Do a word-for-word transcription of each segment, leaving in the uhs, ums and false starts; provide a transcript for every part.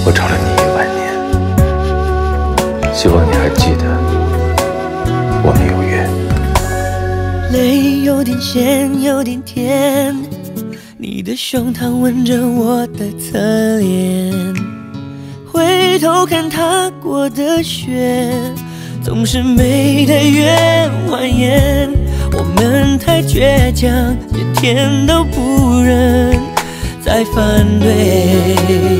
我找了你一万年，希望你还记得我们有约。 泪有点咸，有点甜，你的胸膛吻着我的侧脸，回头看踏过的雪，总是美的越蜿蜒。我们太倔强，连天都不忍再反对。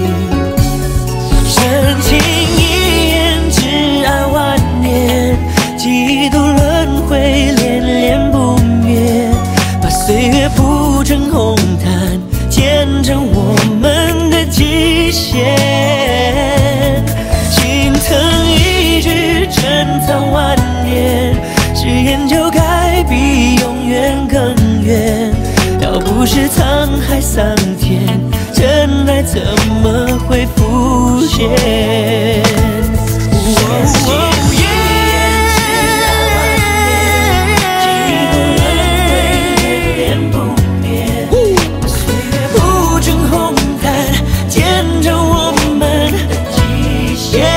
深情一眼，挚爱万年，几度轮回，恋恋不灭。把岁月铺成红毯，见证我们的极限。心疼一句，珍藏万年，誓言就该比永远更远。要不是沧海桑田，真爱怎么会浮现？铺成红毯，见证我们的极限。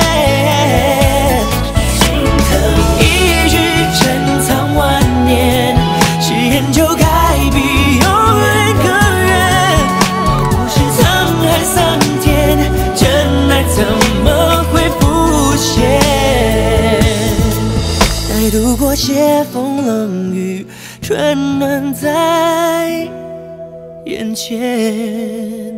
心疼一句，珍藏万年，誓言就该比永远更远。不是沧海桑田，真爱怎么会浮现？待度过斜风冷雨，春暖在眼前。